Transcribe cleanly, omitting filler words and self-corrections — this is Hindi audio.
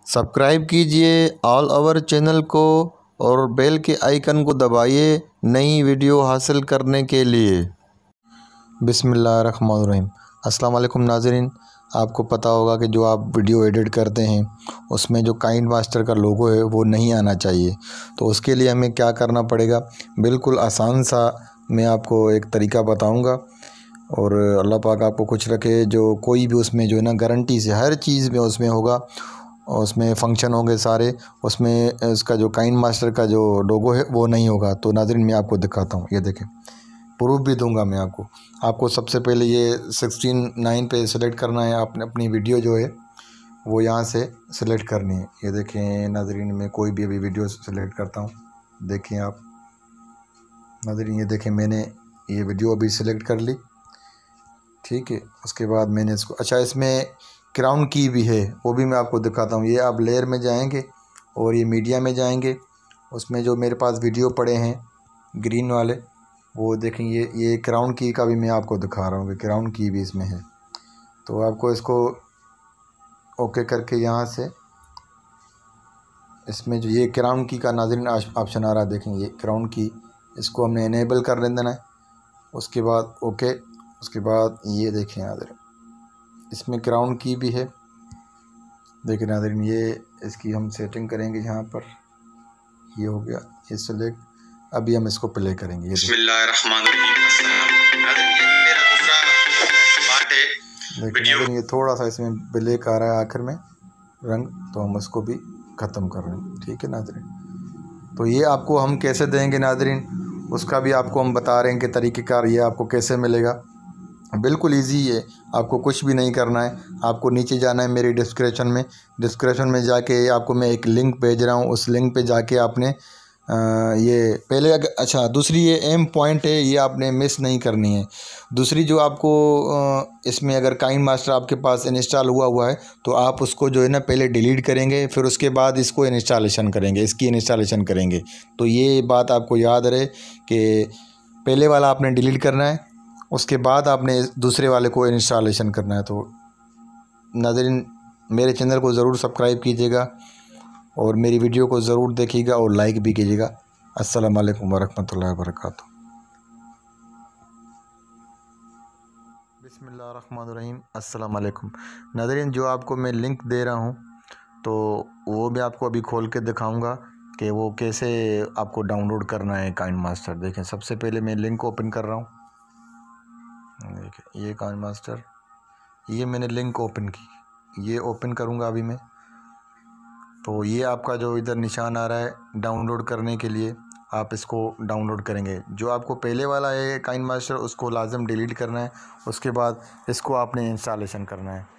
सब्सक्राइब कीजिए ऑल ओवर चैनल को और बेल के आइकन को दबाइए नई वीडियो हासिल करने के लिए। बिस्मिल्लाहिर्रहमानिर्रहीम। अस्सलाम वालेकुम नाज़रीन, आपको पता होगा कि जो आप वीडियो एडिट करते हैं उसमें जो काइनमास्टर का लोगो है वो नहीं आना चाहिए। तो उसके लिए हमें क्या करना पड़ेगा, बिल्कुल आसान सा मैं आपको एक तरीका बताऊंगा। और अल्लाह पाक आपको कुछ रखे, जो कोई भी उसमें जो है ना गारंटी से हर चीज़ में उसमें होगा और उसमें फ़ंक्शन होंगे सारे, उसमें इसका जो काइनमास्टर का जो लोगो है वो नहीं होगा। तो नाज़रीन मैं आपको दिखाता हूँ, ये देखें, प्रूफ भी दूंगा मैं आपको सबसे पहले ये 16:9 पे सेलेक्ट करना है। आपने अपनी वीडियो जो है वो यहाँ से सिलेक्ट करनी है। ये देखें नाज़रीन, मैं कोई भी अभी वीडियो सेलेक्ट करता हूँ। देखें आप नाज़रीन, ये देखें मैंने ये वीडियो अभी सिलेक्ट कर ली, ठीक है। उसके बाद मैंने इसको, अच्छा इसमें क्राउन की भी है, वो भी मैं आपको दिखाता हूँ। ये आप लेयर में जाएंगे और ये मीडिया में जाएंगे, उसमें जो मेरे पास वीडियो पड़े हैं ग्रीन वाले वो देखें। ये क्राउन की का भी मैं आपको दिखा रहा हूँ कि क्राउन की भी इसमें है। तो आपको इसको ओके करके यहाँ से इसमें जो ये क्राउन की का नाज़रीन ऑप्शन आ रहा है, देखें ये क्राउन की, इसको हमने इनेबल कर देना है। उसके बाद ओके, उसके बाद ये देखें नाज़रीन इसमें क्राउन की भी है। देखिए नाज़रीन, ये इसकी हम सेटिंग करेंगे, यहाँ पर ये हो गया, ये सिलेक्ट। अभी हम इसको प्ले करेंगे। ये देखिए ये थोड़ा सा इसमें ब्लैक आ रहा है आखिर में रंग, तो हम इसको भी ख़त्म कर रहे हैं, ठीक है नाज़रीन। तो ये आपको हम कैसे देंगे नाज़रीन, उसका भी आपको हम बता रहे हैं कि तरीक़ेकार ये आपको कैसे मिलेगा। बिल्कुल इजी है, आपको कुछ भी नहीं करना है। आपको नीचे जाना है मेरी डिस्क्रिप्शन में जाके आपको मैं एक लिंक भेज रहा हूँ, उस लिंक पे जाके आपने ये पहले अच्छा दूसरी ये एम पॉइंट है, ये आपने मिस नहीं करनी है। दूसरी जो आपको इसमें अगर काइनमास्टर आपके पास इंस्टॉल हुआ है तो आप उसको जो है ना पहले डिलीट करेंगे, फिर उसके बाद इसको इंस्टॉलेशन करेंगे, इसकी इंस्टॉलेशन करेंगे। तो ये बात आपको याद रहे कि पहले वाला आपने डिलीट करना है, उसके बाद आपने दूसरे वाले को इंस्टॉलेशन करना है। तो नाज़रीन मेरे चैनल को ज़रूर सब्सक्राइब कीजिएगा और मेरी वीडियो को ज़रूर देखिएगा और लाइक भी कीजिएगा। अस्सलाम वालेकुम वरहमतुल्लाहि वबरकातुहू। बिस्मिल्लाहिर्रहमानिर्रहीम। अस्सलाम वालेकुम नाज़रीन, जो आपको मैं लिंक दे रहा हूँ तो वो भी आपको अभी खोल के दिखाऊंगा कि वो कैसे आपको डाउनलोड करना है काइनमास्टर। देखें सबसे पहले मैं लिंक ओपन कर रहा हूँ, देखिए ये काइनमास्टर, ये मैंने लिंक ओपन की, ये ओपन करूँगा अभी मैं। तो ये आपका जो इधर निशान आ रहा है डाउनलोड करने के लिए, आप इसको डाउनलोड करेंगे। जो आपको पहले वाला है काइनमास्टर उसको लाजम डिलीट करना है, उसके बाद इसको आपने इंस्टॉलेशन करना है।